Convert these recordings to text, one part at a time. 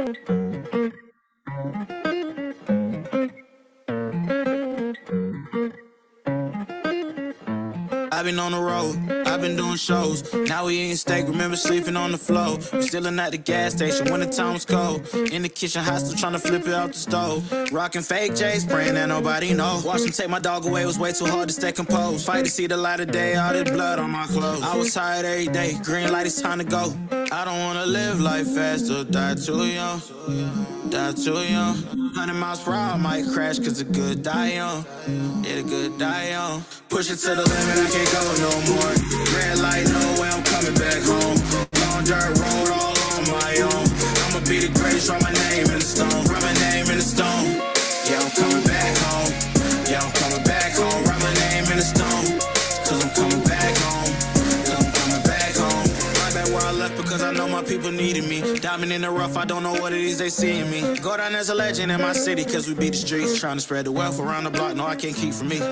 I've been on the road, I've been doing shows. Now we eating steak, remember sleeping on the floor. We stealing at the gas station when the time was cold. In the kitchen, hot, still trying to flip it out the stove. Rocking fake J's, praying that nobody know. Watch them take my dog away, it was way too hard to stay composed. Fight to see the light of day, all this blood on my clothes. I was tired every day, green light, it's time to go. I don't wanna live life fast or die too young. Die too young. 100 miles per hour, might crash cause the good die young. Yeah, the good die young. Push it to the limit, I can't go no more. Red light, no way, I'm coming back home. Long dirt road, all on my own. I'ma be the greatest, write my name in the stone. Write my name in the stone. Yeah, I'm coming back home. Yeah, I'm coming back home. Write my name in the stone. Cause I'm coming back home. Cause I'm coming back home. Right back where I left because I know my people needed me. Diamond in the rough, I don't know what it is they see in me. Go down as a legend in my city cause we beat the streets. Trying to spread the wealth around the block, no I can't keep from me.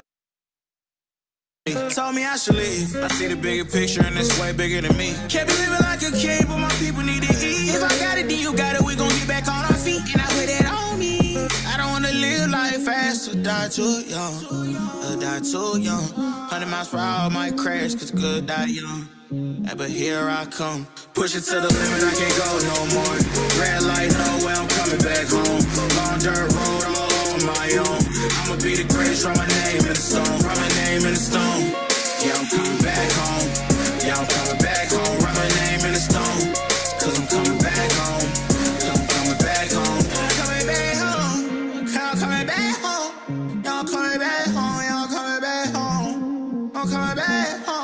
Told me I should leave. I see the bigger picture and it's way bigger than me. Can't be living like a king, but my people need to eat. If I got it, then you got it, we gon' get back on our feet. And I put it on me. I don't wanna live life fast or die too young. Or die too young. 100 miles per hour might crash cause good die young. Yeah, but here I come. Push it to the limit, I can't go no more. Red light, no way, I'm coming back home. Long dirt road, all on my own. I'ma be the greatest, write my name in the stone. Write my name in the stone. Yeah, I'm coming back home. Yeah, I'm coming back home. Write my name in the stone. Cause I'm coming back home. Cause I'm coming back home. I'm coming back home. I'm coming back home. Y'all coming back home. Y'all coming back home. I'm coming back home.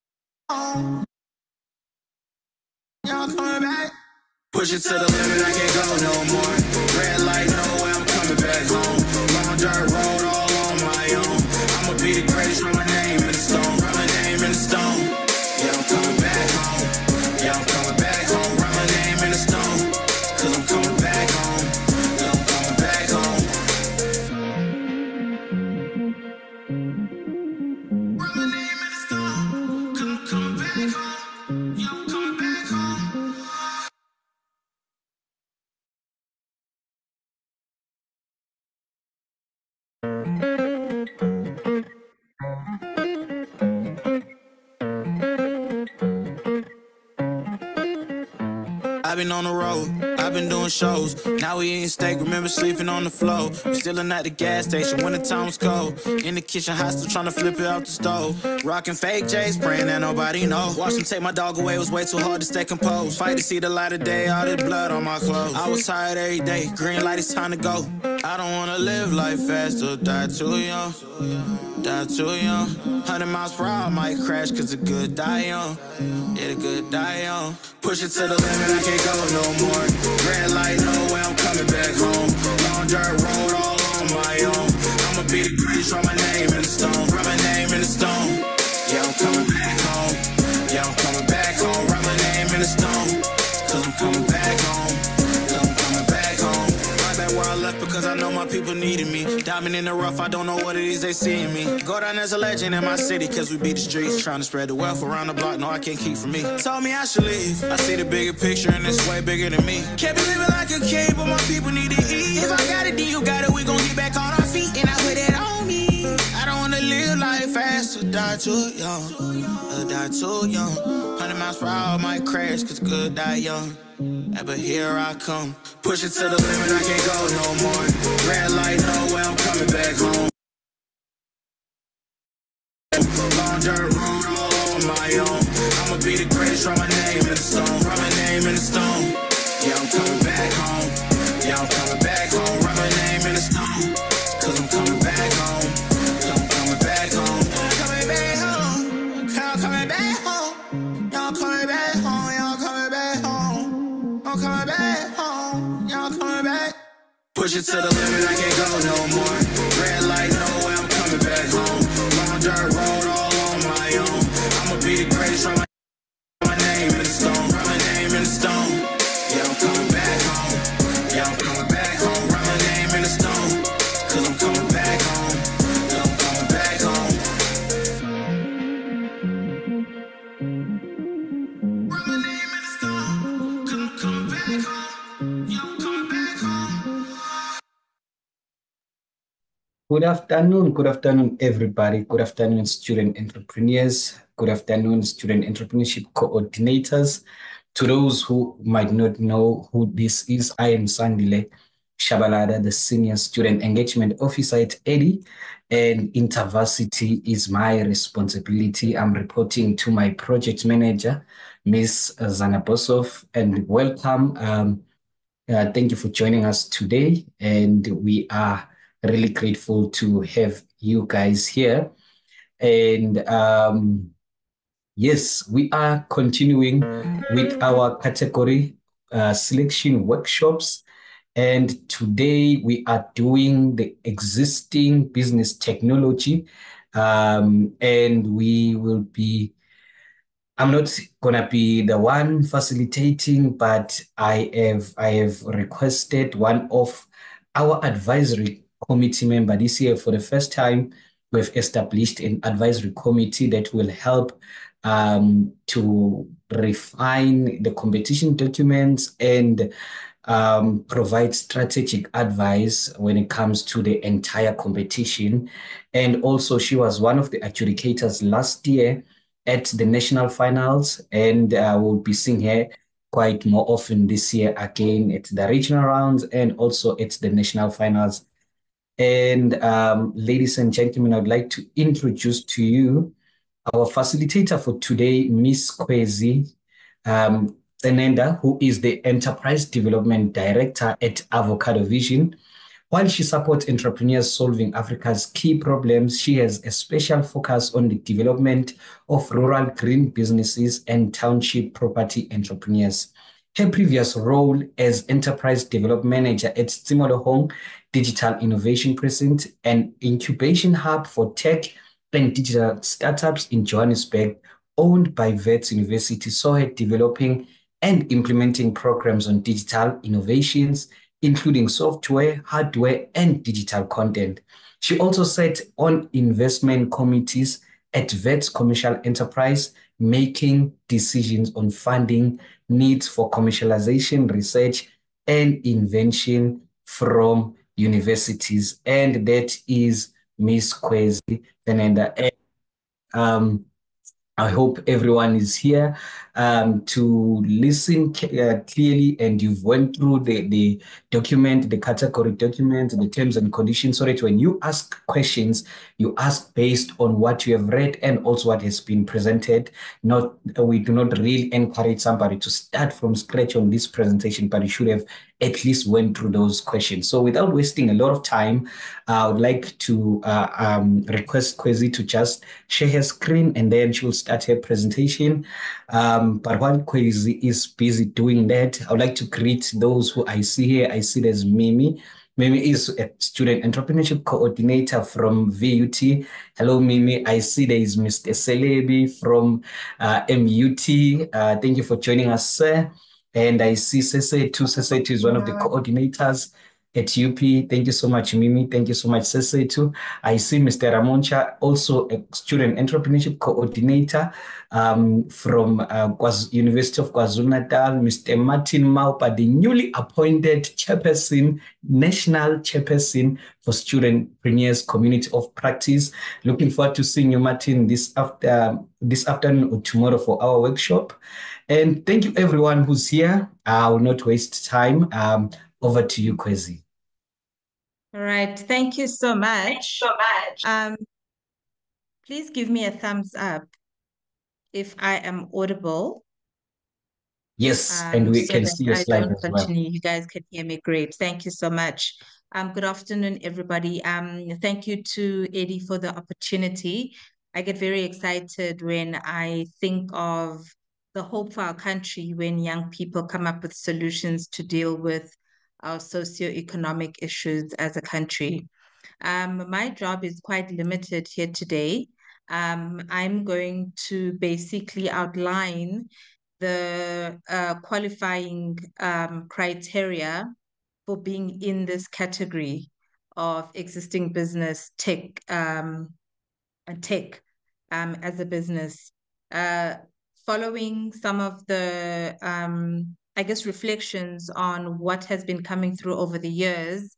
Y'all coming back. Push it to the limit, I can't go no more. Red light, no way, I'm coming back home. Long dirt road, all on my own. I'ma be the greatest, write my name in the stone. Write my name in the stone. Yeah, I'm coming back home. Yeah, I'm coming back home. Write my name in the stone. Cause I'm coming back home. Yeah, I'm coming back home. Write my name in the stone. Cause I'm coming back home. Yeah, I'm coming back home. I've been on the road, I've been doing shows. Now we eating steak, remember sleeping on the floor. We stealing at the gas station when the time was cold. In the kitchen, hot, still trying to flip it out the stove. Rocking fake J's, praying that nobody know. Watch them take my dog away, it was way too hard to stay composed. Fight to see the light of day, all this blood on my clothes. I was tired every day, green light, it's time to go. I don't wanna live life fast or die too young. Die too young. 100 miles per hour, might crash cause the good die young. Yeah, the good die young. Push it to the limit, I can't go no more. Red light, no way, I'm coming back home. Long dirt road, all on my own. I'ma be the greatest, write my name in the stone. Write my name in the stone. Yeah, I'm coming back home. Yeah, I'm coming back home. Write my name in the stone. Cause I'm coming back home. Cause I'm coming back home. Right back where I left because I know my people needed me. Diamond in the rough, I don't know what it is they see in me. Go down as a legend in my city cause we beat the streets. Trying to spread the wealth around the block, no I can't keep from me. Told me I should leave. I see the bigger picture and it's way bigger than me. Can't be living like a king, but my people need to eat. If I got it, then you got it, we gon' get back on our feet. And I put it on me. I don't wanna live life fast or die too young. Or die too young. 100 miles per hour might crash cause good die young. Yeah, but here I come. Push it to the limit, I can't go no more. Red light, no way, I'm coming back home. Long dirt road, all on my own. I'ma be the greatest, write my name in the stone. Write my name in the stone. Yeah, I'm coming back home. Yeah, I'm coming back home. Write my name in the stone. Cause I'm coming back home. Cause I'm coming back home. I'm coming back home. I'm coming back home. Y'all coming back home. Y'all coming back home. I'm coming back home. Y'all coming back. Push it to the limit, I can't go no more. Red light, no way, I'm coming back home. Long dirt road, all on my own. I'ma be the greatest, write my name in the stone. Write my name in the stone. Yeah, I'm coming back home. Yeah, I'm coming back home. Write my name in the stone. Cause I'm coming back home. Cause I'm coming back home. Write my name in the stone. Cause I'm coming back home. Yeah, I'm coming back home. Good afternoon, everybody. Good afternoon, student entrepreneurs. Good afternoon, student entrepreneurship coordinators. To those who might not know who this is, I am Sandile Shabalada, the Senior Student Engagement Officer at EDHE, and Intervarsity is my responsibility. I'm reporting to my project manager, Ms. Zanabosov, and welcome. Thank you for joining us today, and we are really grateful to have you guys here. And yes, we are continuing with our category selection workshops. And today we are doing the existing business technology. And we will be I'm not gonna be the one facilitating, but I have requested one of our advisory committee member this year. For the first time, we've established an advisory committee that will help to refine the competition documents and provide strategic advice when it comes to the entire competition. And also, she was one of the adjudicators last year at the national finals, and we'll be seeing her quite more often this year again at the regional rounds and also at the national finals. And ladies and gentlemen, I'd like to introduce to you our facilitator for today, Miss Kwezi Tsenenda, who is the Enterprise Development Director at Avocado Vision. While she supports entrepreneurs solving Africa's key problems, she has a special focus on the development of rural green businesses and township property entrepreneurs. Her previous role as Enterprise Development Manager at Home Digital Innovation Precinct, an incubation hub for tech and digital startups in Johannesburg, owned by Wits University, saw her developing and implementing programs on digital innovations, including software, hardware, and digital content. She also sat on investment committees at Vets Commercial Enterprise, making decisions on funding needs for commercialization, research, and invention from universities. And that is Miss Kwezi Fernanda. Um, I hope everyone is here to listen clearly, and you've went through the document, the category document, the terms and conditions, so that when you ask questions, you ask based on what you have read and also what has been presented. Not We do not really encourage somebody to start from scratch on this presentation, but you should have at least went through those questions. So without wasting a lot of time, I would like to request Kwezi to just share her screen, and then she will start her presentation. But while Kwezi is busy doing that, I would like to greet those who I see here. I see there's Mimi. Mimi is a student entrepreneurship coordinator from VUT. Hello, Mimi. I see there is Mr. Celebi from MUT. Thank you for joining us, sir. And I see Sese too. Sese too is one of the coordinators at UP. Thank you so much, Mimi. Thank you so much, Sese too. I see Mr. Ramoncha, also a student entrepreneurship coordinator from University of KwaZulu-Natal. Mr. Martin Maupa, the newly appointed chairperson, national chairperson for Studentpreneurs Community of Practice. Looking forward to seeing you, Martin, this afternoon or tomorrow for our workshop. And thank you, everyone who's here. I will not waste time. Over to you, Kwezi. All right. Thank you so much. Please give me a thumbs up if I am audible. Yes, and we so can that see your I slide don't as well. continue. You guys can hear me great. Thank you so much. Good afternoon, everybody. Thank you to EDHE for the opportunity. I get very excited when I think of the hope for our country when young people come up with solutions to deal with our socioeconomic issues as a country. My job is quite limited here today. I'm going to basically outline the qualifying criteria for being in this category of existing business tech as a business. Following some of the I guess reflections on what has been coming through over the years,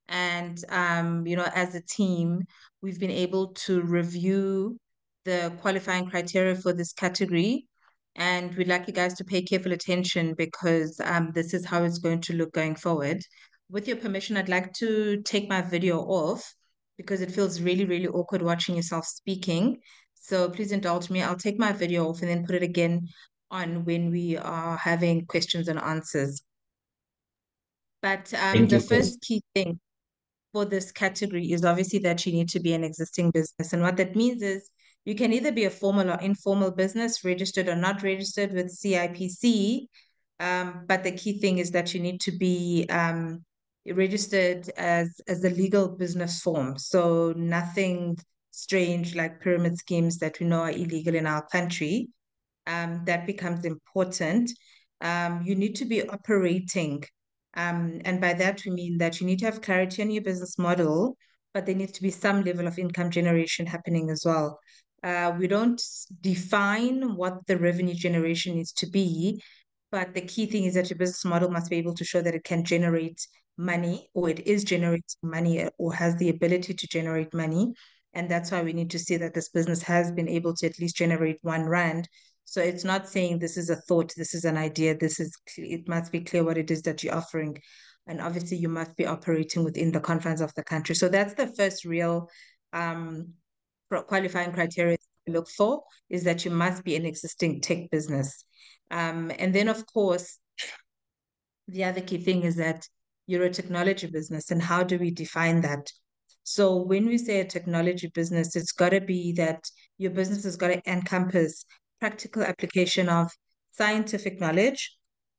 And, as a team, we've been able to review the qualifying criteria for this category. And we'd like you guys to pay careful attention because this is how it's going to look going forward. With your permission, I'd like to take my video off because it feels really, really awkward watching yourself speaking. So please indulge me. I'll take my video off and then put it again on when we are having questions and answers. But Thank the you for first key thing for this category is obviously that you need to be an existing business. And what that means is you can either be a formal or informal business, registered or not registered with CIPC. But the key thing is that you need to be registered as a legal business form. So nothing strange like pyramid schemes that we know are illegal in our country. That becomes important. You need to be operating. And by that, we mean that you need to have clarity on your business model, but there needs to be some level of income generation happening as well. We don't define what the revenue generation needs to be, but the key thing is that your business model must be able to show that it can generate money, or it is generating money, or has the ability to generate money. And that's why we need to see that this business has been able to at least generate R1. So it's not saying this is a thought, this is an idea, it must be clear what it is that you're offering. And obviously you must be operating within the confines of the country. So that's the first real qualifying criteria to look for, is that you must be an existing tech business. And then of course, the other key thing is that you're a technology business. And how do we define that? So when we say a technology business, it's got to be that your business has got to encompass practical application of scientific knowledge.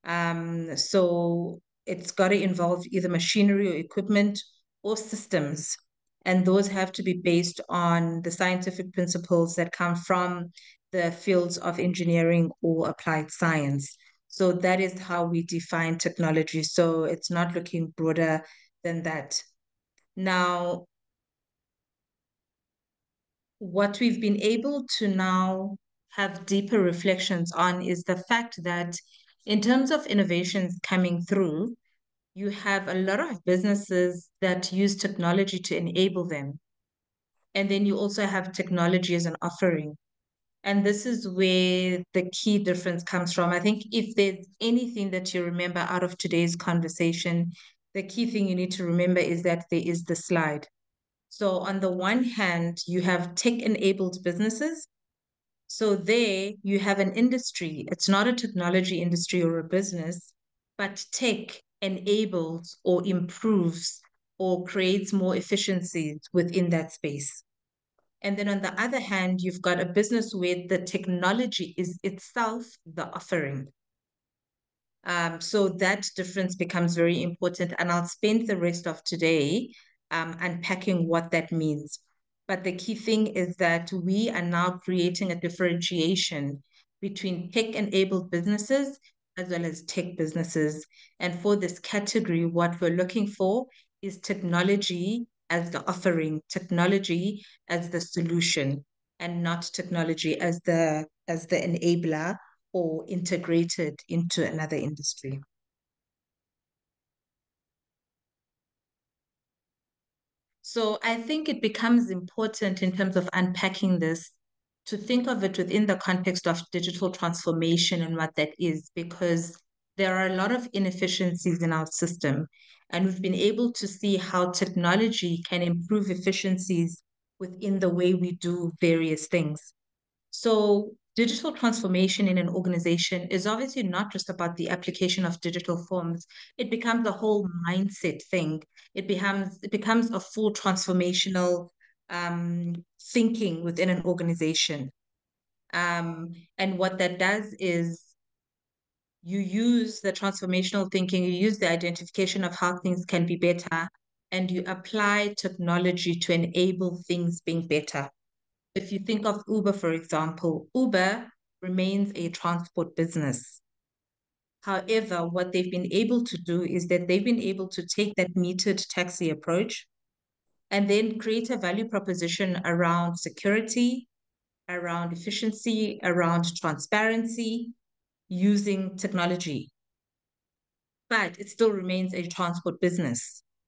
So it's got to involve either machinery or equipment or systems. And those have to be based on the scientific principles that come from the fields of engineering or applied science. So that is how we define technology. So it's not looking broader than that. Now, what we've been able to now have deeper reflections on is the fact that in terms of innovations coming through, you have a lot of businesses that use technology to enable them. And then you also have technology as an offering. And this is where the key difference comes from. I think if there's anything that you remember out of today's conversation, the key thing you need to remember is that there is the slide. So on the one hand, you have tech-enabled businesses. So there you have an industry. It's not a technology industry or a business, but tech enables or improves or creates more efficiencies within that space. And then on the other hand, you've got a business where the technology is itself the offering. So that difference becomes very important. And I'll spend the rest of today unpacking what that means. But the key thing is that we are now creating a differentiation between tech-enabled businesses as well as tech businesses. And for this category, what we're looking for is technology as the offering, technology as the solution, and not technology as the enabler or integrated into another industry. So I think it becomes important in terms of unpacking this to think of it within the context of digital transformation and what that is, because there are a lot of inefficiencies in our system. And we've been able to see how technology can improve efficiencies within the way we do various things. So digital transformation in an organization is obviously not just about the application of digital forms. It becomes a whole mindset thing. It becomes a full transformational thinking within an organization. And what that does is you use the transformational thinking, you use the identification of how things can be better, and you apply technology to enable things being better. If you think of Uber, for example, Uber remains a transport business. However, what they've been able to do is that they've been able to take that metered taxi approach and then create a value proposition around security, around efficiency, around transparency, using technology. But it still remains a transport business.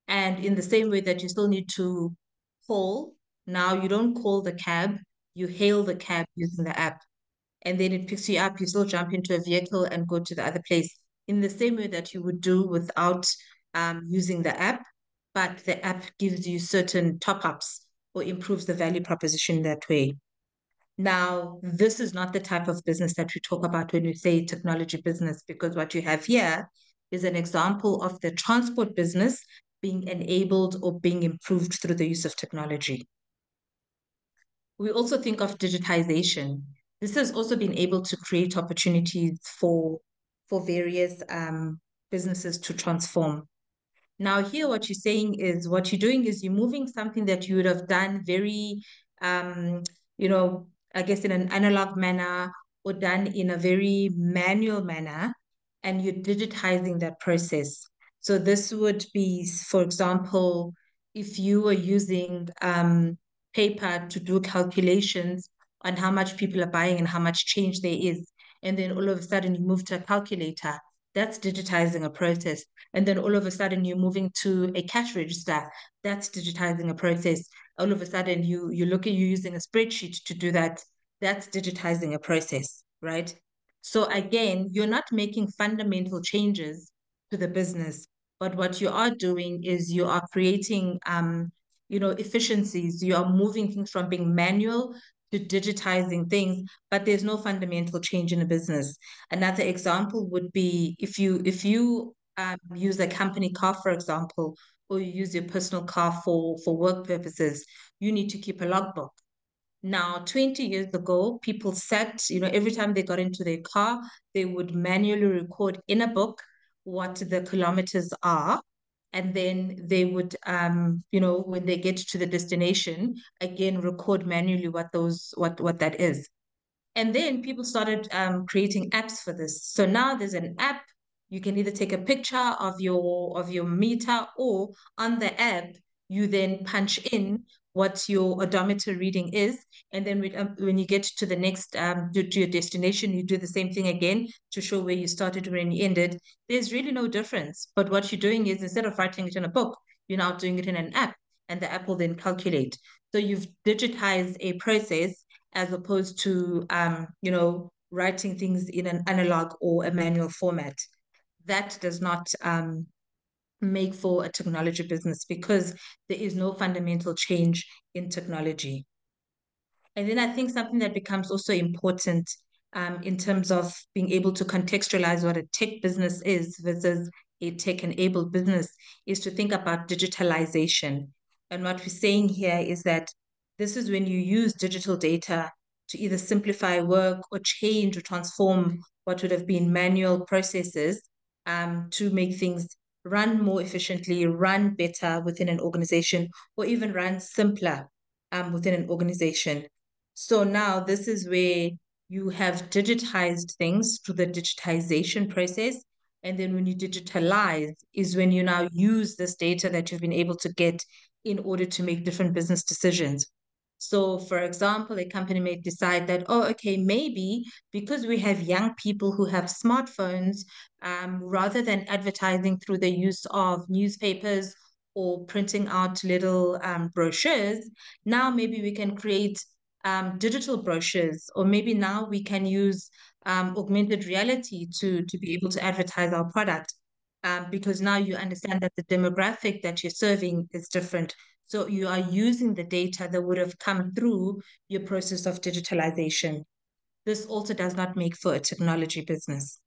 And in the same way that you still need to call, now you don't call the cab, you hail the cab using the app. And then it picks you up, you still jump into a vehicle and go to the other place in the same way that you would do without using the app, but the app gives you certain top-ups or improves the value proposition that way. Now, this is not the type of business that we talk about when we say technology business, because what you have here is an example of the transport business being enabled or being improved through the use of technology. We also think of digitization. This has also been able to create opportunities for various businesses to transform. Now, here, what you're saying is what you're doing is you're moving something that you would have done very, I guess in an analog manner or done in a very manual manner, and you're digitizing that process. So this would be, for example, if you were using paper to do calculations on how much people are buying and how much change there is, and then all of a sudden you move to a calculator, that's digitizing a process. And then all of a sudden you're moving to a cash register, that's digitizing a process. All of a sudden you look at you using a spreadsheet to do that, that's digitizing a process, right? So again, you're not making fundamental changes to the business, but what you are doing is you are creating efficiencies. You are moving things from being manual to digitizing things, but there's no fundamental change in a business. Another example would be if you use a company car, for example, or you use your personal car for work purposes, you need to keep a logbook. Now, 20 years ago, people sat, every time they got into their car, they would manually record in a book what the kilometers are. And then they would, when they get to the destination, again, record manually what that is. And then people started creating apps for this. So now there's an app. You can either take a picture of your meter, or on the app, you then punch in what your odometer reading is. And then when you get to the next, to your destination, you do the same thing again to show where you started, when you ended. There's really no difference. But what you're doing is, instead of writing it in a book, you're now doing it in an app, and the app will then calculate. So you've digitized a process as opposed to, writing things in an analog or a manual format. That does not make for a technology business, because there is no fundamental change in technology. And then I think something that becomes also important in terms of being able to contextualize what a tech business is versus a tech-enabled business is to think about digitalization. And what we're saying here is that this is when you use digital data to either simplify work or change or transform what would have been manual processes to make things run more efficiently, run better within an organization, or even run simpler within an organization. So now this is where you have digitized things through the digitization process. And then when you digitalize is when you now use this data that you've been able to get in order to make different business decisions. So, for example, a company may decide that, oh, okay, maybe because we have young people who have smartphones, rather than advertising through the use of newspapers or printing out little brochures, now maybe we can create digital brochures, or maybe now we can use augmented reality to be able to advertise our product, because now you understand that the demographic that you're serving is different. So you are using the data that would have come through your process of digitalization. This also does not make for a technology business.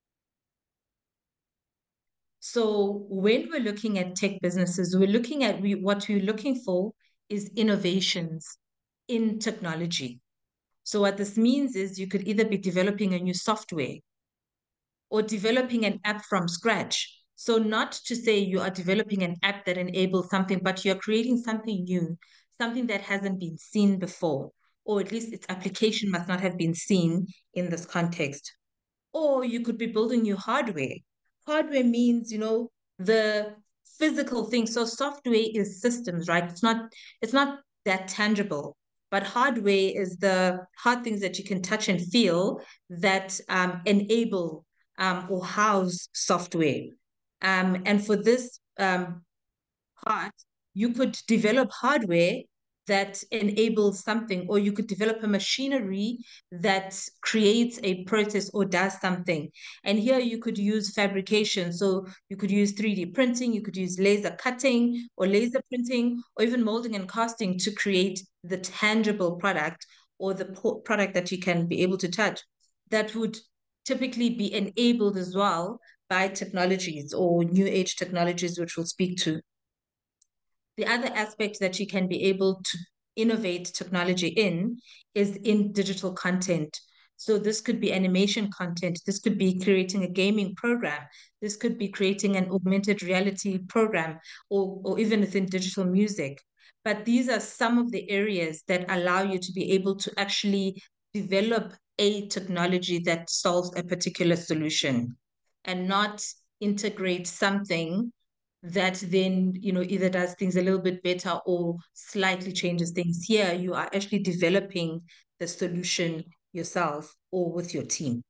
So when we're looking at tech businesses, we're looking at what we're looking for is innovations in technology. So what this means is you could either be developing a new software or developing an app from scratch. So not to say you are developing an app that enables something, but you're creating something new, something that hasn't been seen before, or at least its application must not have been seen in this context. Or you could be building new hardware. Hardware means, the physical thing. So software is systems, right? It's not that tangible. But hardware is the hard things that you can touch and feel that enable or house software. And for this part, you could develop hardware that enables something, or you could develop a machinery that creates a process or does something. And here you could use fabrication. So you could use 3D printing, you could use laser cutting or laser printing, or even molding and casting to create the tangible product or the product that you can be able to touch. That would typically be enabled as well by technologies or new age technologies, which we'll speak to. The other aspect that you can be able to innovate technology in is in digital content. So this could be animation content. This could be creating a gaming program. This could be creating an augmented reality program, or even within digital music. But these are some of the areas that allow you to be able to actually develop a technology that solves a particular solution and not integrate something that then, either does things a little bit better or slightly changes things. Here, you are actually developing the solution yourself or with your team.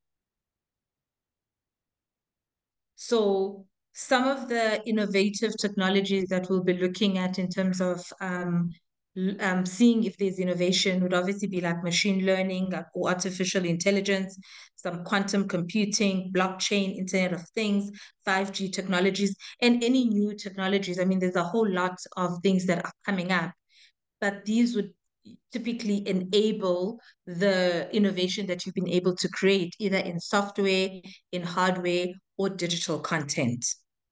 So some of the innovative technologies that we'll be looking at in terms of seeing if there's innovation would obviously be like machine learning or artificial intelligence, some quantum computing, blockchain, Internet of Things, 5G technologies, and any new technologies. I mean, there's a whole lot of things that are coming up, but these would typically enable the innovation that you've been able to create, either in software, in hardware, or digital content.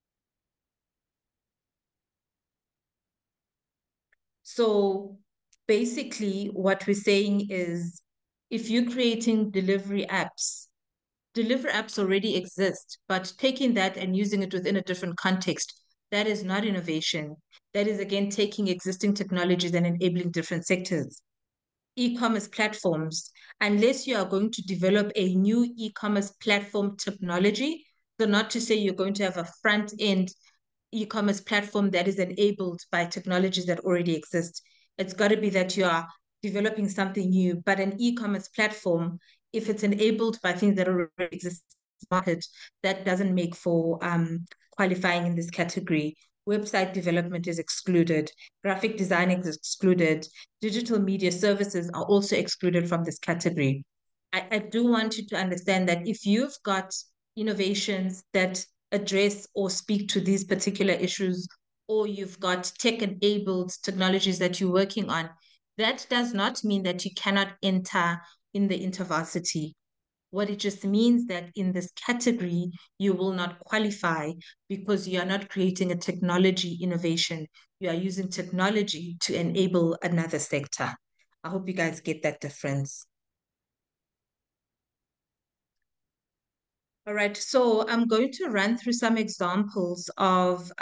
So basically what we're saying is, if you're creating delivery apps already exist, but taking that and using it within a different context, that is not innovation. That is, again, taking existing technologies and enabling different sectors. E-commerce platforms, unless you are going to develop a new e-commerce platform technology, so not to say you're going to have a front-end e-commerce platform that is enabled by technologies that already exist. It's got to be that you are developing something new, but an e-commerce platform, if it's enabled by things that already exist in the market, that doesn't make for qualifying in this category. Website development is excluded. Graphic design is excluded. Digital media services are also excluded from this category. I do want you to understand that if you've got innovations that address or speak to these particular issues, or you've got tech-enabled technologies that you're working on, that does not mean that you cannot enter in the InterVarsity. What it just means that in this category, you will not qualify because you are not creating a technology innovation. You are using technology to enable another sector. I hope you guys get that difference. All right, so I'm going to run through some examples of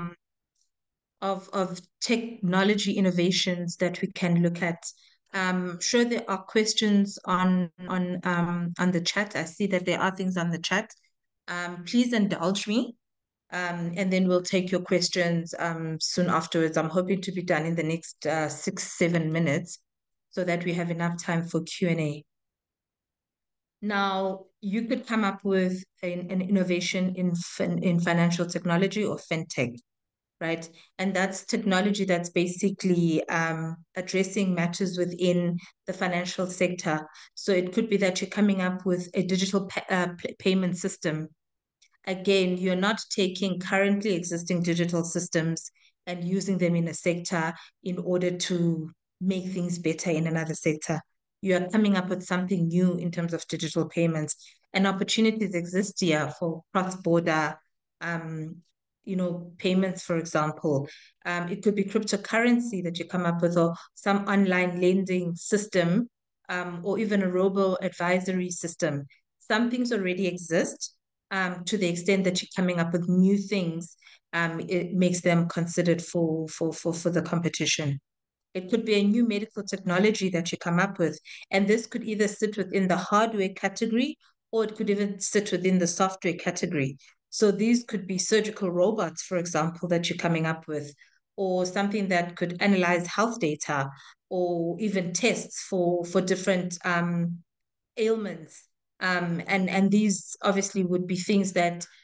technology innovations that we can look at. Sure, there are questions on the chat. I see that there are things on the chat. Please indulge me, and then we'll take your questions soon afterwards. I'm hoping to be done in the next 6-7 minutes so that we have enough time for Q&A. Now, you could come up with an innovation in financial technology or fintech, right? And that's technology that's basically addressing matters within the financial sector. So it could be that you're coming up with a digital payment system. Again, you're not taking currently existing digital systems and using them in a sector in order to make things better in another sector. You are coming up with something new in terms of digital payments, and opportunities exist here for cross-border payments, for example. It could be cryptocurrency that you come up with, or some online lending system, or even a robo-advisory system. Some things already exist. To the extent that you're coming up with new things, it makes them considered for the competition. It could be a new medical technology that you come up with, and this could either sit within the hardware category, or it could even sit within the software category. So these could be surgical robots, for example, that you're coming up with, or something that could analyze health data, or even tests for different ailments. And these obviously would be things that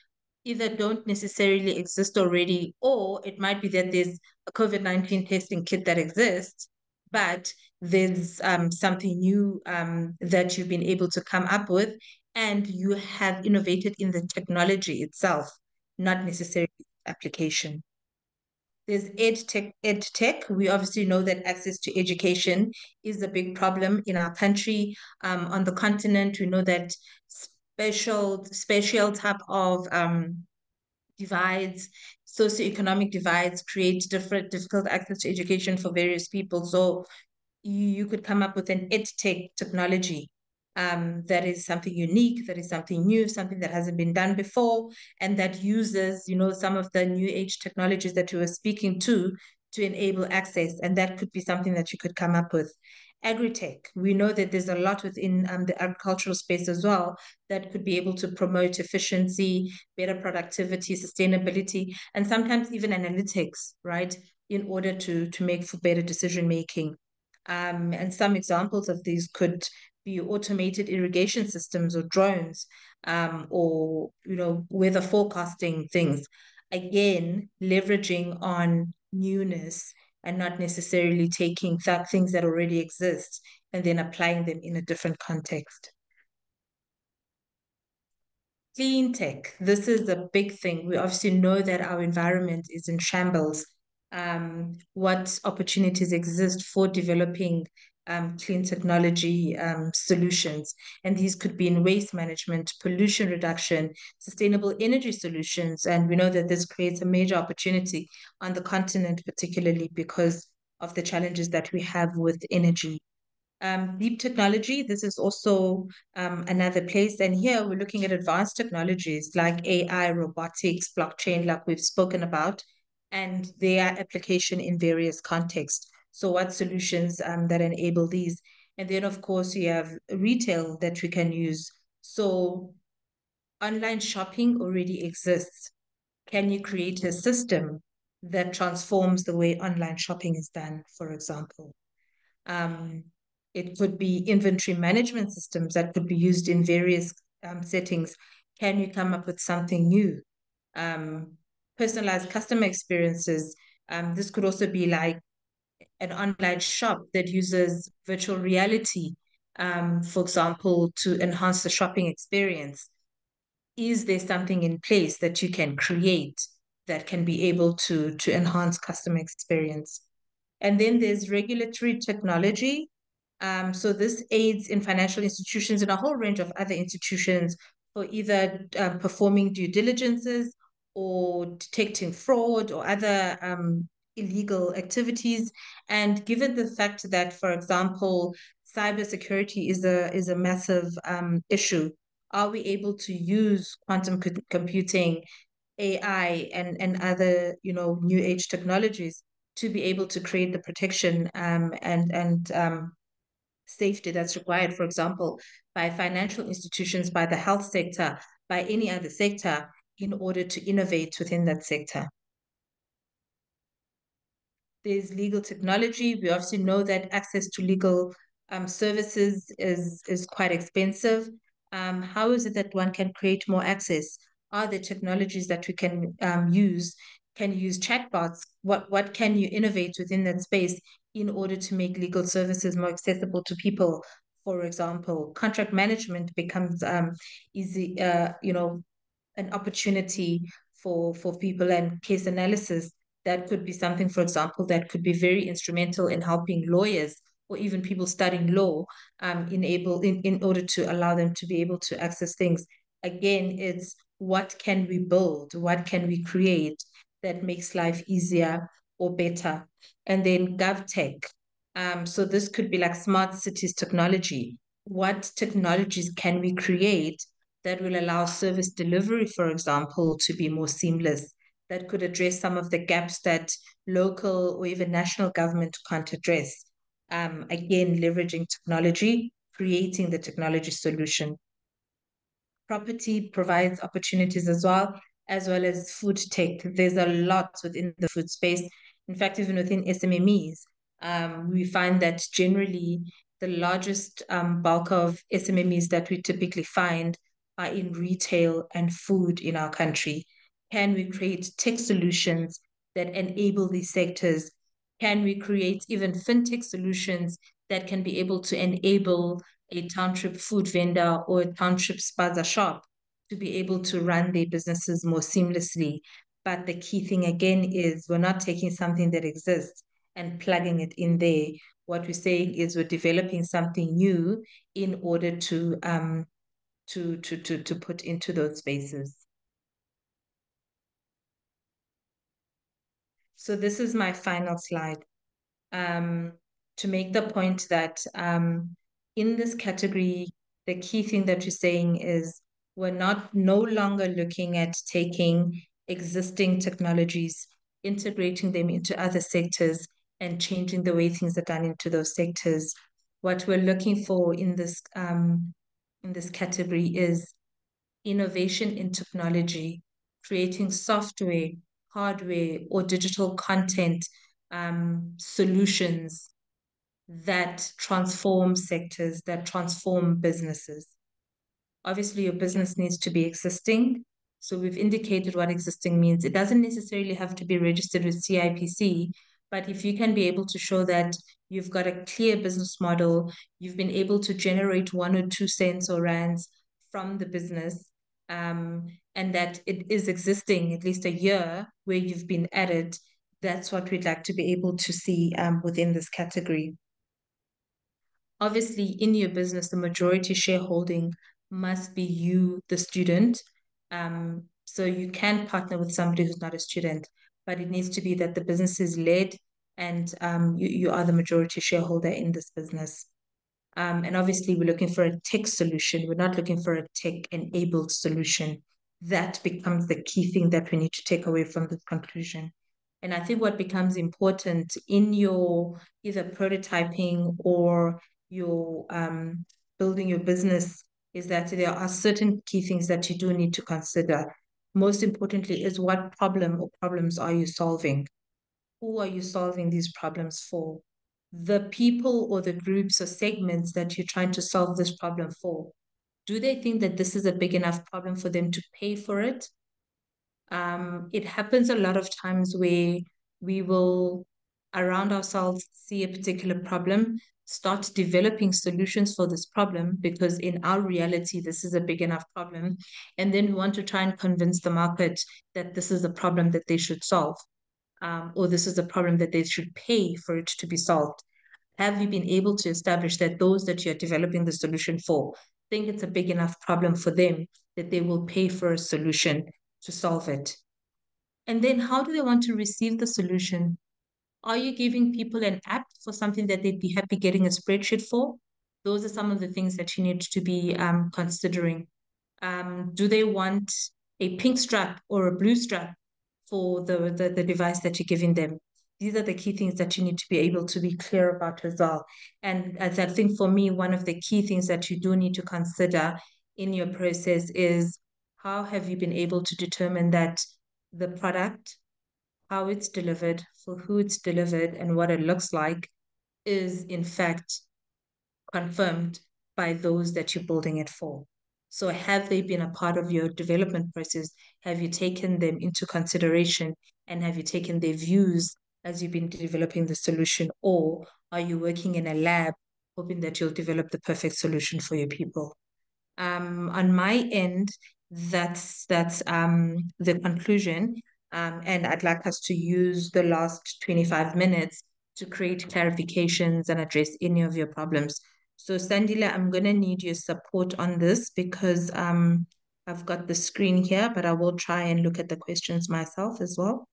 either don't necessarily exist already, or it might be that there's a COVID-19 testing kit that exists, but there's something new that you've been able to come up with, and you have innovated in the technology itself, not necessarily application. There's EdTech. We obviously know that access to education is a big problem in our country. On the continent, we know that spatial type of divides, socioeconomic divides create difficult access to education for various people. So you could come up with an EdTech technology that is something unique, that is something new, something that hasn't been done before, and that uses, some of the new age technologies that we were speaking to enable access. And that could be something that you could come up with. Agri-tech, we know that there's a lot within the agricultural space as well that could be able to promote efficiency, better productivity, sustainability, and sometimes even analytics, right, in order to make for better decision making. And some examples of these could be automated irrigation systems or drones, or weather forecasting things. Again, leveraging on newness and not necessarily taking things that already exist and then applying them in a different context. Clean tech, this is a big thing. We obviously know that our environment is in shambles. What opportunities exist for developing clean technology solutions? And these could be in waste management, pollution reduction, sustainable energy solutions. And we know that this creates a major opportunity on the continent, particularly because of the challenges that we have with energy. Deep technology, this is also another place. And here we're looking at advanced technologies like AI, robotics, blockchain, like we've spoken about, and their application in various contexts. So what solutions that enable these? And then, of course, you have retail that we can use. So online shopping already exists. Can you create a system that transforms the way online shopping is done, for example? It could be inventory management systems that could be used in various settings. Can you come up with something new? Personalized customer experiences. This could also be like an online shop that uses virtual reality, for example, to enhance the shopping experience. Is there something in place that you can create that can be able to enhance customer experience? And then there's regulatory technology. So this aids in financial institutions and a whole range of other institutions for either performing due diligences or detecting fraud or other illegal activities. And given the fact that, for example, cybersecurity is a massive issue, are we able to use quantum computing, AI, and other new age technologies to be able to create the protection and safety that's required, for example, by financial institutions, by the health sector, by any other sector, in order to innovate within that sector. There's legal technology. We obviously know that access to legal services is quite expensive. How is it that one can create more access? Are there technologies that we can use? Can you use chatbots? What can you innovate within that space in order to make legal services more accessible to people? For example, contract management becomes easy, an opportunity for people, and case analysis. That could be something, for example, that could be very instrumental in helping lawyers or even people studying law in order to allow them to be able to access things. Again, it's what can we build? What can we create that makes life easier or better? And then GovTech. So this could be like smart cities technology. What technologies can we create that will allow service delivery, for example, to be more seamless, that could address some of the gaps that local or even national government can't address? Again, leveraging technology, creating the technology solution. Property provides opportunities as well as food tech. There's a lot within the food space. In fact, even within SMMEs, we find that generally the largest bulk of SMMEs that we typically find are in retail and food in our country. Can we create tech solutions that enable these sectors? Can we create even fintech solutions that can be able to enable a township food vendor or a township spaza shop to be able to run their businesses more seamlessly? But the key thing again is we're not taking something that exists and plugging it in there. What we're saying is we're developing something new in order to put into those spaces. So this is my final slide, to make the point that in this category, the key thing that you're saying is we're no longer looking at taking existing technologies, integrating them into other sectors and changing the way things are done into those sectors. What we're looking for in this category is innovation in technology, creating software, hardware, or digital content solutions that transform sectors, that transform businesses. Obviously, your business needs to be existing. So we've indicated what existing means. It doesn't necessarily have to be registered with CIPC, but if you can be able to show that you've got a clear business model, you've been able to generate 1 or 2 cents or rands from the business, and that it is existing at least a year where you've been at it, that's what we'd like to be able to see within this category. Obviously, in your business, the majority shareholding must be you, the student. So you can partner with somebody who's not a student, but it needs to be that the business is led and you are the majority shareholder in this business. And obviously, we're looking for a tech solution. We're not looking for a tech-enabled solution. That becomes the key thing that we need to take away from this conclusion. And I think what becomes important in your either prototyping or your building your business is that there are certain key things that you do need to consider. Most importantly is what problem or problems are you solving? Who are you solving these problems for? The people or the groups or segments that you're trying to solve this problem for, do they think that this is a big enough problem for them to pay for it? It happens a lot of times where we will, around ourselves, see a particular problem, start developing solutions for this problem because in our reality, this is a big enough problem. And then we want to try and convince the market that this is a problem that they should solve, or this is a problem that they should pay for it to be solved. Have you been able to establish that those that you're developing the solution for think it's a big enough problem for them that they will pay for a solution to solve it? And then how do they want to receive the solution? Are you giving people an app for something that they'd be happy getting a spreadsheet for? Those are some of the things that you need to be considering. Do they want a pink strap or a blue strap for the device that you're giving them? These are the key things that you need to be able to be clear about as well. And as I think for me, one of the key things that you do need to consider in your process is how have you been able to determine that the product, how it's delivered, for who it's delivered, and what it looks like is in fact confirmed by those that you're building it for. So have they been a part of your development process? Have you taken them into consideration and have you taken their views as you've been developing the solution? Or are you working in a lab hoping that you'll develop the perfect solution for your people? On my end, that's the conclusion. And I'd like us to use the last 25 minutes to create clarifications and address any of your problems. So Sandila, I'm going to need your support on this because I've got the screen here, but I will try and look at the questions myself as well.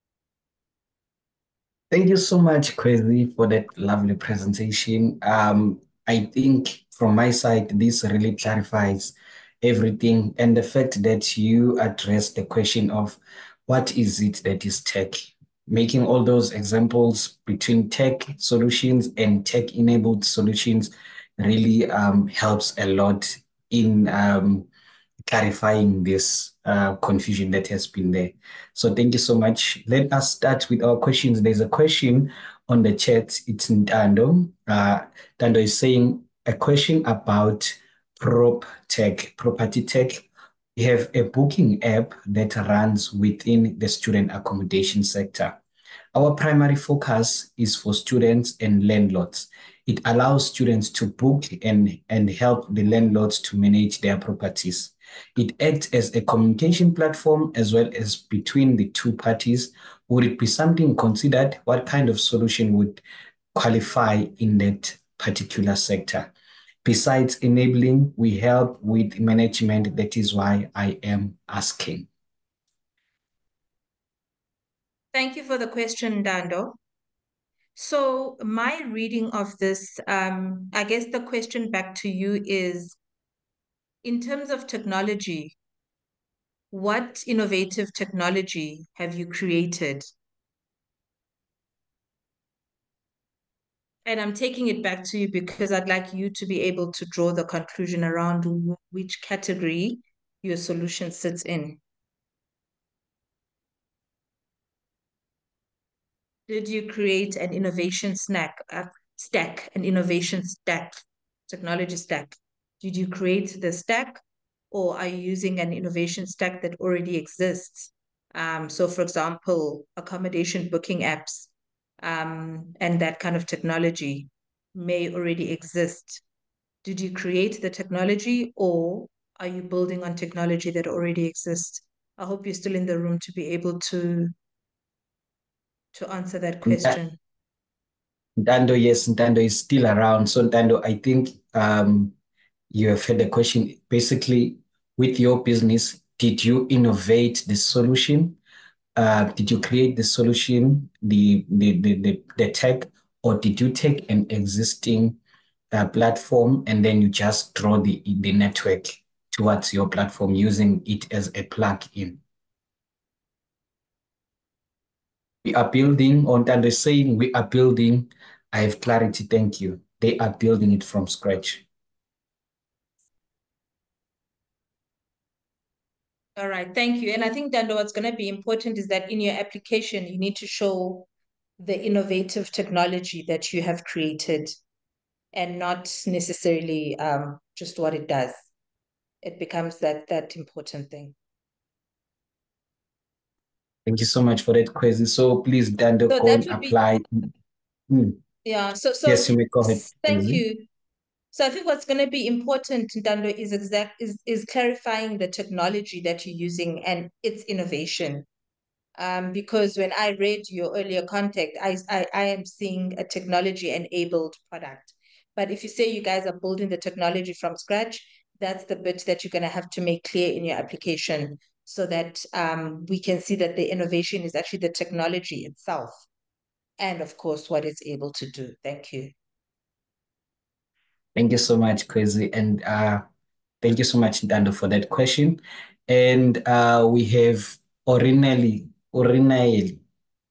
Thank you so much, Kwezi, for that lovely presentation. I think from my side, this really clarifies everything. And the fact that you addressed the question of what is it that is tech, making all those examples between tech solutions and tech-enabled solutions really helps a lot in clarifying this confusion that has been there. So thank you so much. Let us start with our questions. There's a question on the chat. It's Ntando. Tando is saying a question about property tech. We have a booking app that runs within the student accommodation sector. Our primary focus is for students and landlords. It allows students to book and help the landlords to manage their properties. It acts as a communication platform as well as between the two parties. Would it be something considered? What kind of solution would qualify in that particular sector? Besides enabling, we help with management. That is why I am asking. Thank you for the question, Dando. So my reading of this, I guess the question back to you is, in terms of technology, what innovative technology have you created? And I'm taking it back to you because I'd like you to be able to draw the conclusion around which category your solution sits in. Did you create an innovation stack, an innovation stack, technology stack? Did you create the stack, or are you using an innovation stack that already exists? So for example, accommodation booking apps, and that kind of technology may already exist. Did you create the technology, or are you building on technology that already exists? I hope you're still in the room to be able to answer that question. Ntando, yes, Ntando is still around. So Ntando, I think you have had the question. Basically, with your business, did you innovate the solution? Did you create the solution, the tech, or did you take an existing platform and then you just draw the network towards your platform using it as a plug-in? We are building, on Ntando saying we are building. I have clarity, thank you. They are building it from scratch. All right, thank you. And I think, Dando, what's going to be important is that in your application, you need to show the innovative technology that you have created and not necessarily just what it does. It becomes that important thing. Thank you so much for that question. So please, Dando, So go that and would be, apply. yeah. So Yes, you may go ahead. thank Kwezi. you. So I think what's going to be important, Dando, is clarifying the technology that you're using and its innovation. Because when I read your earlier contact, I am seeing a technology-enabled product. But if you say you guys are building the technology from scratch, that's the bit that you're going to have to make clear in your application so that we can see that the innovation is actually the technology itself and, of course, what it's able to do. Thank you. Thank you so much, Kwezi. And thank you so much, Dando, for that question. And we have Orinaeli.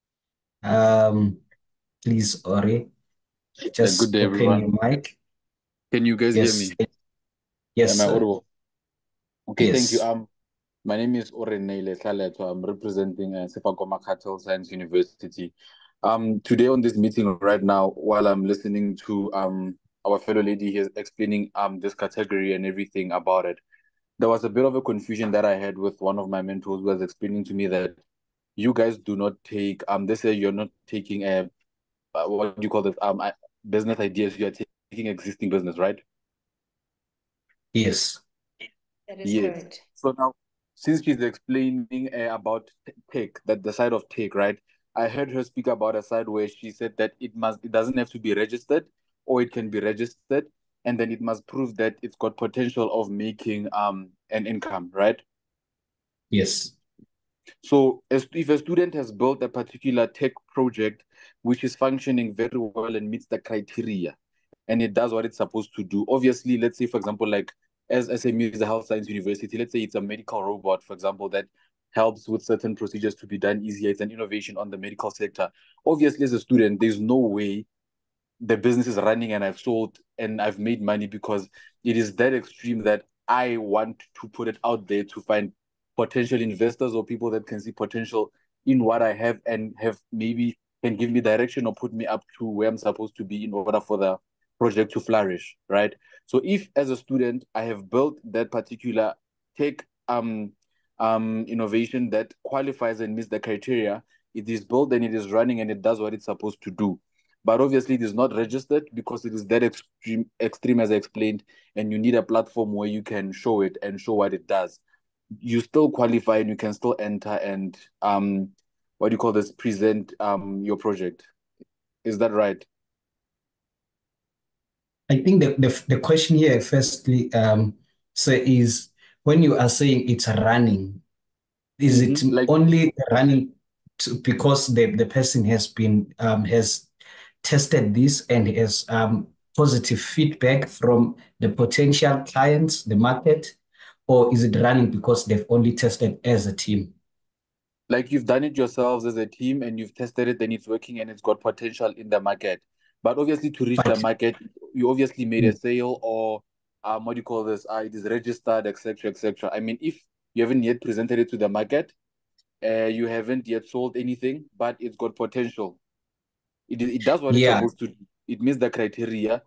Please, Ori, Good just day, open everyone. your mic. Can you guys hear Yes, me? yes, Am I sir. audible? Okay, thank you. Yes. My name is Orenele Tlaleto. I'm representing Sefakoma Cattle Science University. Today on this meeting right now, while I'm listening to our fellow lady here explaining this category and everything about it, there was a bit of a confusion that I had with one of my mentors who was explaining to me that you guys do not take they say you're not taking a what do you call this business ideas, you are taking existing business, right? Yes. That is Yes. correct. So now, since she's explaining about tech, that the side of tech, right? I heard her speak about a side where she said that it doesn't have to be registered, or it can be registered, and then it must prove that it's got potential of making an income, right? Yes. So if a student has built a particular tech project which is functioning very well and meets the criteria, and it does what it's supposed to do, obviously, let's say, for example, like as SMU is a health science university, let's say it's a medical robot, for example, that helps with certain procedures to be done easier. It's an innovation on the medical sector. Obviously, as a student, there's no way the business is running and I've sold and I've made money, because it is that extreme that I want to put it out there to find potential investors or people that can see potential in what I have and have maybe can give me direction or put me up to where I'm supposed to be in order for the project to flourish, right? So if as a student I have built that particular tech innovation that qualifies and meets the criteria, it is built and it is running and it does what it's supposed to do. But obviously, it is not registered because it is that extreme as I explained, and you need a platform where you can show it and show what it does. You still qualify and you can still enter and what do you call this? Present your project. Is that right? I think the question here, firstly, so is when you are saying it's running, is it Like only running because the person has tested this and has positive feedback from the potential clients, the market, or is it running because they've only tested as a team? like you've done it yourselves as a team and you've tested it and it's working and it's got potential in the market. But obviously, to reach the But market, you obviously made a sale or what do you call this? It is registered, etc., etc. I mean, if you haven't yet presented it to the market, you haven't yet sold anything, but it's got potential. It does what it's yeah, supposed to do. It meets the criteria,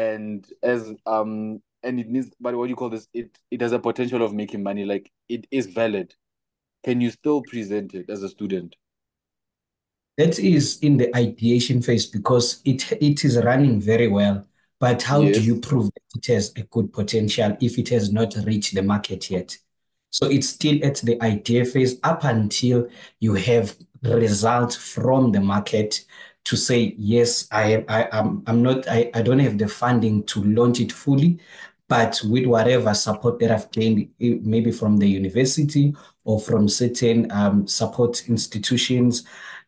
and it means. But what do you call this? It has a potential of making money. Like it is valid. Can you still present it as a student? that is in the ideation phase because it is running very well. But how do Yes. you prove that it has a good potential if it has not reached the market yet? So it's still at the idea phase up until you have results from the market to say, yes, I'm not, I don't have the funding to launch it fully, but with whatever support that I've gained, maybe from the university or from certain support institutions,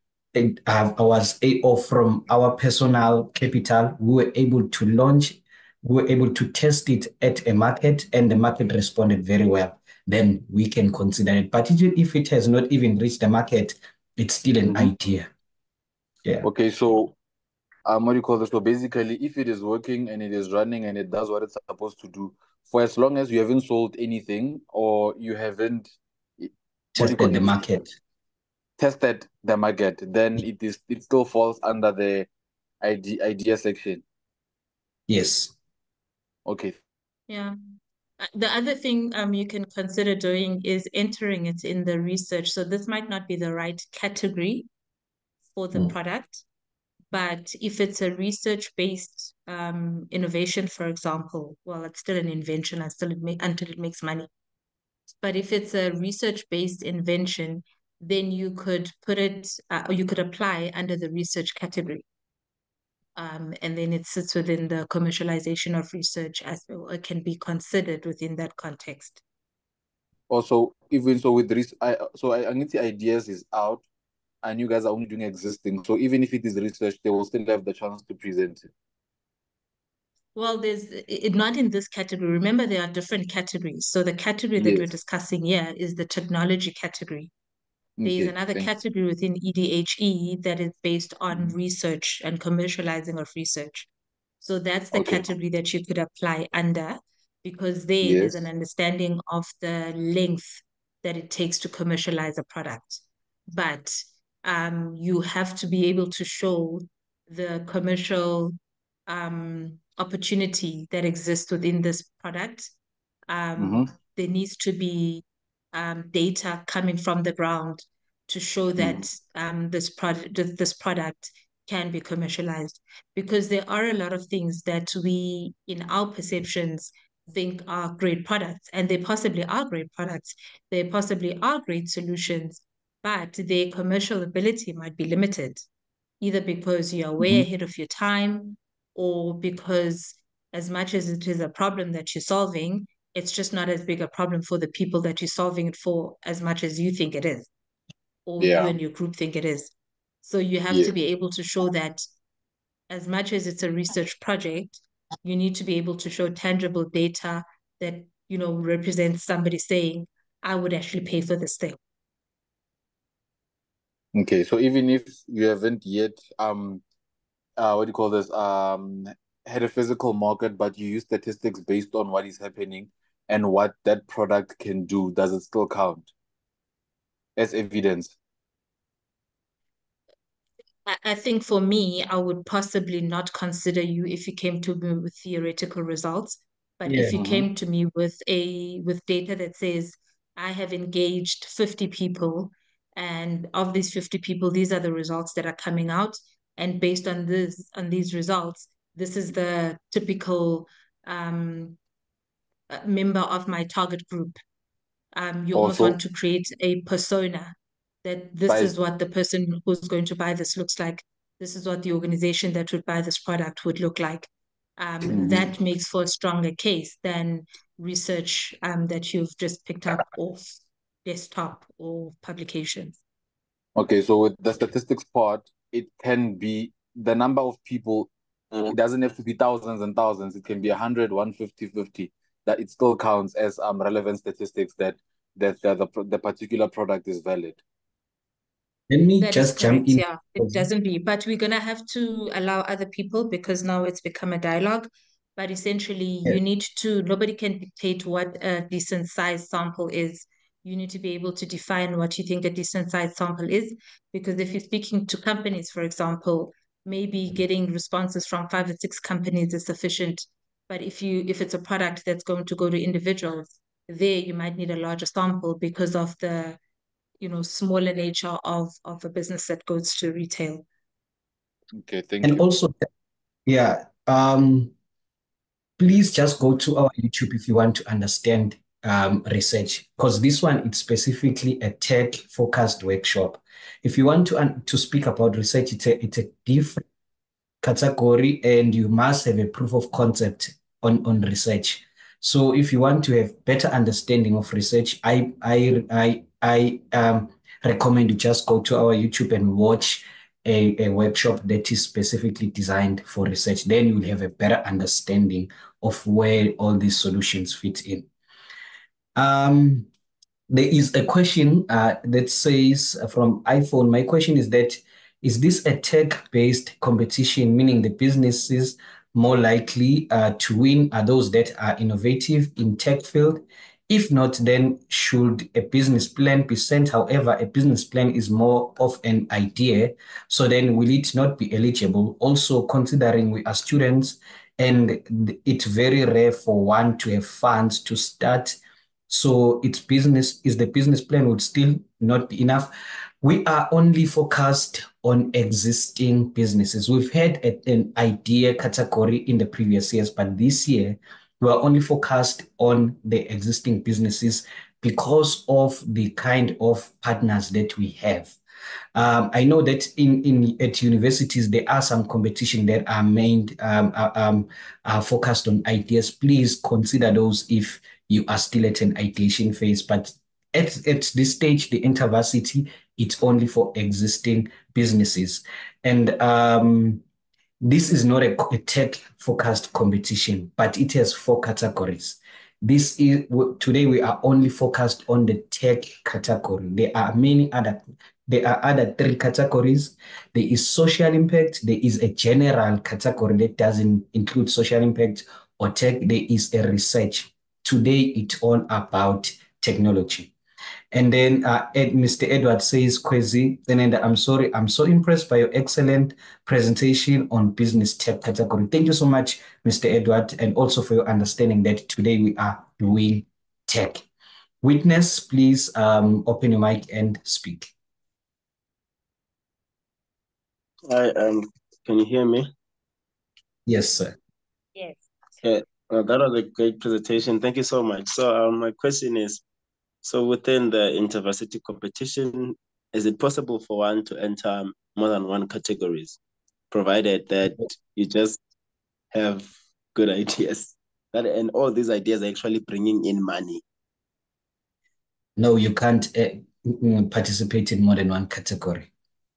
or from our personal capital, we were able to launch, we were able to test it at a market, and the market responded very well. Then we can consider it. But even if it has not even reached the market, it's still an Mm-hmm. idea. Yeah. Okay, so what do you call this? So basically, if it is working and it is running and it does what it's supposed to do, for as long as you haven't sold anything or you haven't, what do you call Tested the it, market. tested the market, then it still falls under the idea section. Yes. Okay. Yeah. The other thing you can consider doing is entering it in the research. So this might not be the right category for the Mm. product, but if it's a research-based innovation, for example, well, it's still an invention until it makes money. But if it's a research-based invention, then you could put it, or you could apply under the research category. And then it sits within the commercialization of research as well. It can be considered within that context. Also, even so with this, I need the ideas is out and you guys are only doing existing. So even if it is research, they will still have the chance to present it. Well, there's it not in this category. Remember, there are different categories. So the category that we're Yes. discussing here is the technology category. There is Okay. another Thank category within EDHE that is based on you. research and commercializing of research. So that's the Okay. category that you could apply under because there there's an Yes. understanding of the length that it takes to commercialize a product. But you have to be able to show the commercial opportunity that exists within this product. Mm-hmm. There needs to be data coming from the ground to show Mm-hmm. that this product can be commercialized because there are a lot of things that we in our perceptions think are great products and they possibly are great products, they possibly are great solutions, but their commercial ability might be limited either because you're way Mm-hmm. ahead of your time or because as much as it is a problem that you're solving, it's just not as big a problem for the people that you're solving it for as much as you think it is, or you Yeah. and your group think it is. So you have Yeah. to be able to show that as much as it's a research project, you need to be able to show tangible data that, represents somebody saying, I would actually pay for this thing. Okay. So even if you haven't yet what do you call this had a physical market, but you use statistics based on what is happening and what that product can do, does it still count as evidence? I think for me, I would possibly not consider you if you came to me with theoretical results. But Yeah. if you Mm-hmm. came to me with data that says, I have engaged 50 people, and of these 50 people, these are the results that are coming out. And based on these results, this is the typical member of my target group. You almost Also, want to create a persona that this by is what the person who's going to buy this looks like. This is what the organization that would buy this product would look like. That makes for a stronger case than research that you've just picked up off desktop or publications. okay, so with the statistics part, it can be the number of people. It doesn't have to be thousands and thousands. It can be 100, 150, 50. That it still counts as relevant statistics that the particular product is valid. Let me That is just jump correct. in. Yeah, it doesn't be, but we're gonna have to allow other people because now it's become a dialogue. But essentially, you need to, nobody can dictate what a decent size sample is. You need to be able to define what you think a decent size sample is. Because if you're speaking to companies, for example, maybe getting responses from 5 or 6 companies is sufficient. But if it's a product that's going to go to individuals, there you might need a larger sample because of the smaller nature of a business that goes to retail. Okay, thank And you. also, yeah, please just go to our YouTube if you want to understand research, because this one it's specifically a tech focused workshop. If you want to speak about research, it's a different category, and you must have a proof of concept on research. So if you want to have better understanding of research, I recommend you just go to our YouTube and watch a workshop that is specifically designed for research. Then you'll have a better understanding of where all these solutions fit in. Um, there is a question that says from iPhone. My question is that, is this a tech-based competition, meaning the businesses more likely to win are those that are innovative in tech field? If not, then should a business plan be sent? However, a business plan is more of an idea, so then will it not be eligible? Also, considering we are students and it's very rare for one to have funds to start, so its business is the business plan would still not be enough. We are only focused on existing businesses. We've had an idea category in the previous years, but this year we are only focused on the existing businesses because of the kind of partners that we have. I know that at universities there are some competition that are are focused on ideas. Please consider those if you are still at an ideation phase. But at this stage, the InterVarsity, it's only for existing businesses. And this is not a tech-focused competition, but it has 4 categories. Today we are only focused on the tech category. There are other 3 categories. There is social impact. There is a general category that doesn't include social impact or tech. There is a research. Today it's all about technology. And then Mr. Edward says, Kwezi, and I'm sorry, I'm so impressed by your excellent presentation on business tech category. Thank you so much, Mr. Edward, and also for your understanding that today we are doing tech. Witness, please open your mic and speak. Hi, can you hear me? Yes, sir. Yes. Yeah, that was a great presentation. Thank you so much. So, my question is, so within the InterVarsity competition, is it possible for one to enter more than one categories, provided that you just have good ideas, and all these ideas are actually bringing in money? No, you can't participate in more than one category.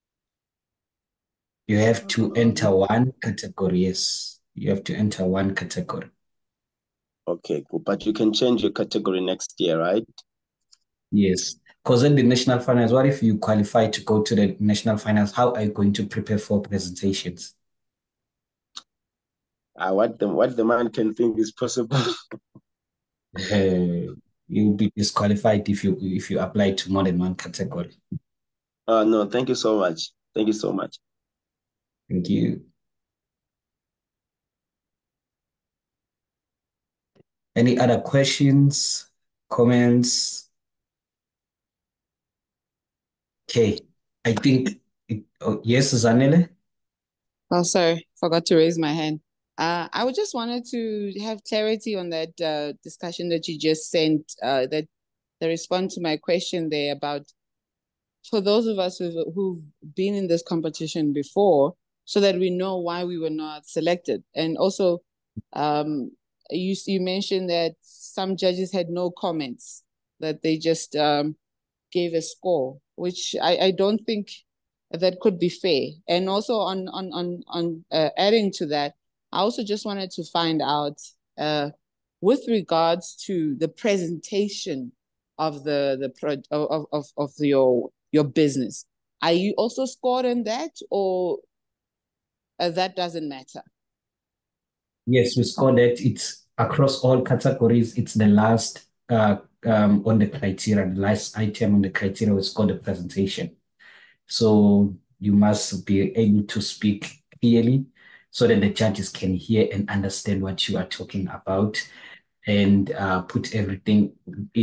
You have to enter one category. Yes, you have to enter one category. Okay, cool. But you can change your category next year, right? Yes, because in the national finals, what if you qualify to go to the national finals? How are you going to prepare for presentations? What the man can think is possible. You'll be disqualified if you apply to more than one category. No, thank you so much. Thank you so much. Thank you. Any other questions, comments? Okay, I think, yes, Zanele? Oh, sorry, forgot to raise my hand. I would just wanted to have clarity on that discussion that you just sent, that the response to my question there about for those of us who've been in this competition before, so that we know why we were not selected. And also, um, you mentioned that some judges had no comments, that they just gave a score, which I don't think that could be fair. And also on adding to that, I also just wanted to find out with regards to the presentation of of your business. Are you also scored in that, or that doesn't matter? Yes, we scored that. It's across all categories. It's the last on the criteria, the last item on the criteria was called the presentation. So you must be able to speak clearly so that the judges can hear and understand what you are talking about, and put everything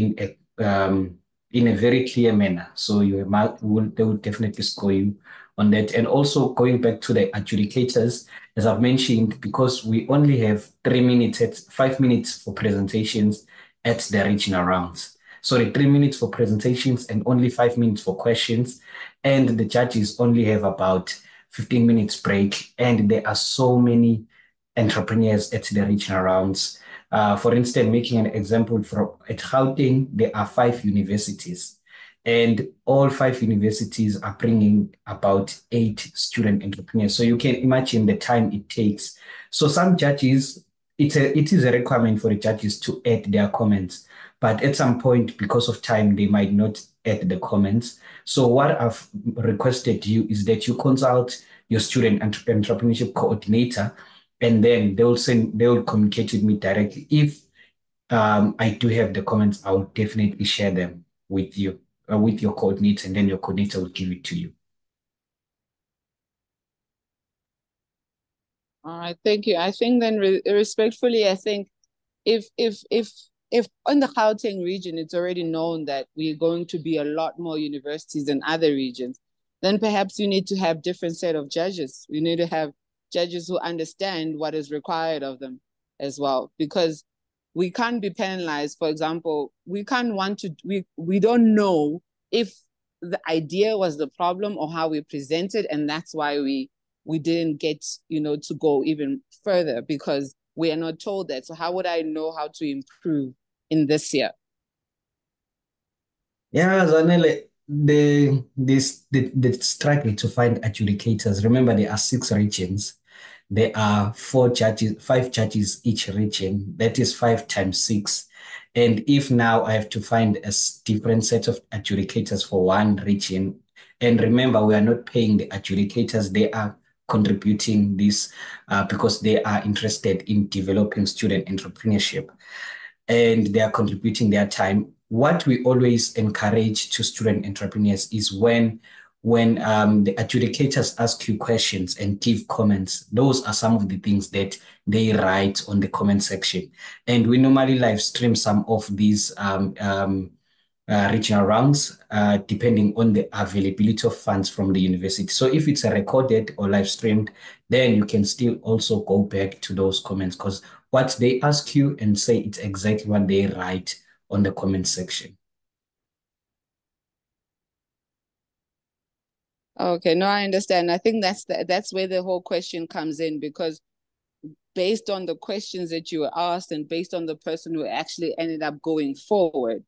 in a very clear manner. So they will definitely score you on that. And also going back to the adjudicators, as I've mentioned, because we only have 5 minutes for presentations at the regional rounds. Sorry, 3 minutes for presentations and only 5 minutes for questions. And the judges only have about 15 minutes break. And there are so many entrepreneurs at the regional rounds. For instance, making an example at Gauteng, there are 5 universities, and all 5 universities are bringing about 8 student entrepreneurs. So you can imagine the time it takes. So some judges, it is a requirement for the judges to add their comments, but at some point, because of time, they might not add the comments. So what I've requested you is that you consult your student entrepreneurship coordinator, and then they will communicate with me directly. If I do have the comments, I will definitely share them with you, with your coordinator, and then your coordinator will give it to you. All right, thank you. I think then respectfully, I think if on the Gauteng region, it's already known that we're going to be a lot more universities than other regions, then perhaps you need to have different set of judges. You need to have judges who understand what is required of them as well, because we can't be penalized. For example, we don't know if the idea was the problem or how we presented, and that's why we didn't get to go even further, because we are not told that. So how would I know how to improve in this year? Yeah, Zanele, the struggle to find adjudicators. Remember, there are 6 regions. There are 5 judges each region. That is 5 times 6. And if now I have to find a different set of adjudicators for one region, and remember, we are not paying the adjudicators, they are contributing this because they are interested in developing student entrepreneurship, and they are contributing their time. What we always encourage to student entrepreneurs is when the adjudicators ask you questions and give comments, those are some of the things that they write on the comment section. And we normally live stream some of these regional rounds, depending on the availability of funds from the university. So if it's a recorded or live streamed, then you can still also go back to those comments, because what they ask you and say, it's exactly what they write on the comment section. Okay, no, I understand. I think that's where the whole question comes in, because based on the questions that you were asked and based on the person who actually ended up going forward,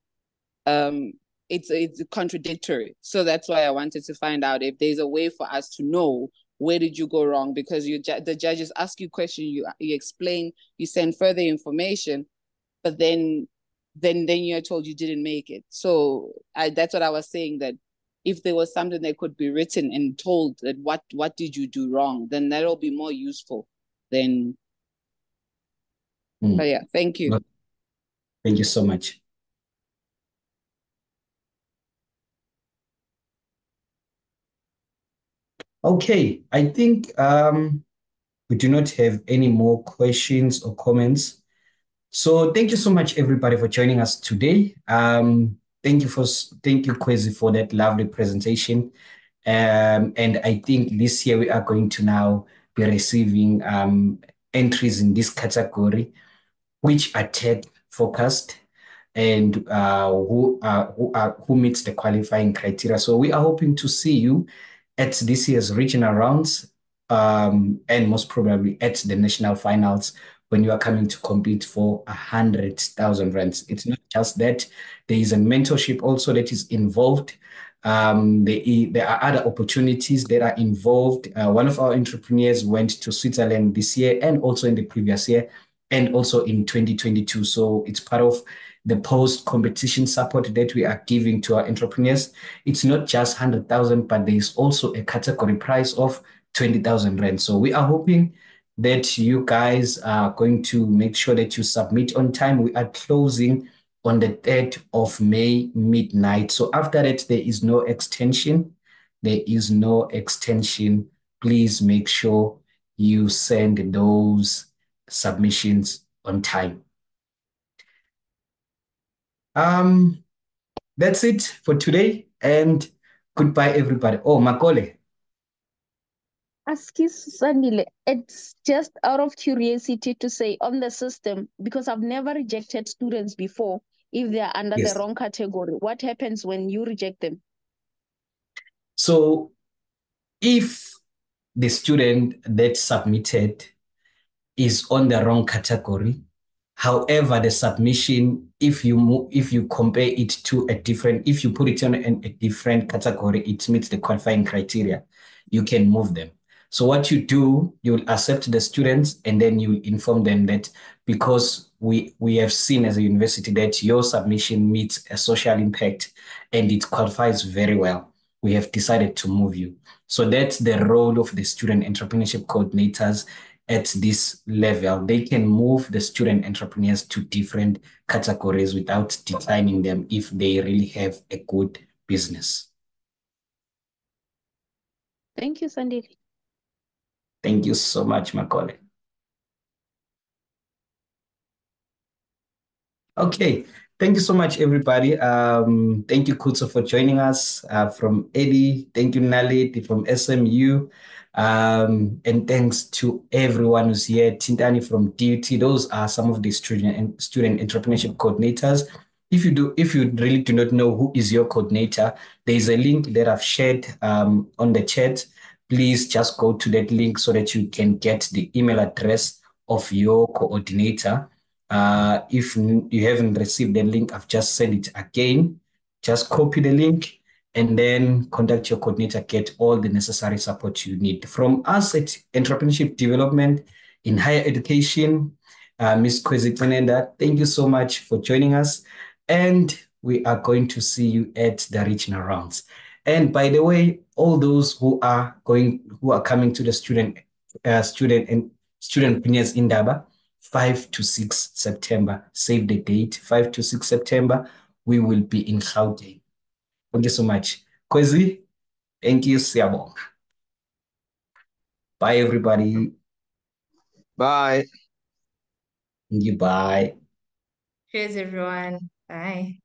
it's contradictory. So that's why I wanted to find out if there's a way for us to know where did you go wrong, because the judges ask you questions, you explain, you send further information, but then you're told you didn't make it. So that's what I was saying, that if there was something that could be written and told that what did you do wrong, then that'll be more useful than. But yeah, thank you. Thank you so much. Okay, I think we do not have any more questions or comments. So thank you so much, everybody, for joining us today. thank you, Kwezi, for that lovely presentation. And I think this year we are going to now be receiving entries in this category, which are tech focused and who meets the qualifying criteria. So we are hoping to see you at this year's regional rounds, and most probably at the national finals when you are coming to compete for 100,000 rands. It's not just that, there is a mentorship also that is involved. There are other opportunities that are involved. One of our entrepreneurs went to Switzerland this year and also in the previous year and also in 2022. So it's part of the post-competition support that we are giving to our entrepreneurs. It's not just 100,000, but there is also a category price of 20,000 rand. So we are hoping that you guys are going to make sure that you submit on time. We are closing on the 3rd of May, midnight. So after that, there is no extension. There is no extension. Please make sure you send those submissions on time. That's it for today, and goodbye, everybody. Oh, Makole. Excuse Sandile, it's just out of curiosity to say on the system, because I've never rejected students before if they are under Yes. the wrong category. What happens when you reject them? So if the student that submitted is on the wrong category, however, the submission, if you compare it to if you put it on a different category, it meets the qualifying criteria, you can move them. So what you do, you'll accept the students and then you inform them that because we have seen as a university that your submission meets a social impact and it qualifies very well, we have decided to move you. So that's the role of the student entrepreneurship coordinators at this level. They can move the student entrepreneurs to different categories without declining them if they really have a good business. Thank you, Sandile. Thank you so much, Macaulay. Okay, thank you so much, everybody. Thank you, Kutso, for joining us from EDHE. Thank you, Nalit from SMU. And thanks to everyone who's here. Tintani from DUT. Those are some of the student entrepreneurship coordinators. If you really do not know who is your coordinator, there is a link that I've shared on the chat. Please just go to that link so that you can get the email address of your coordinator. If you haven't received the link, I've just sent it again. Just copy the link and then contact your coordinator, get all the necessary support you need. From us at Entrepreneurship Development in Higher Education, Ms. Kwezi Kwenenda, thank you so much for joining us. And we are going to see you at the regional rounds. And by the way, all those who are coming to the student premiers in Daba, 5 to 6 September, save the date, 5 to 6 September, we will be in Gauteng. Thank you so much. Kwezi, thank you, Siabong. Bye, everybody. Bye. Thank you, bye. Cheers, everyone. Bye.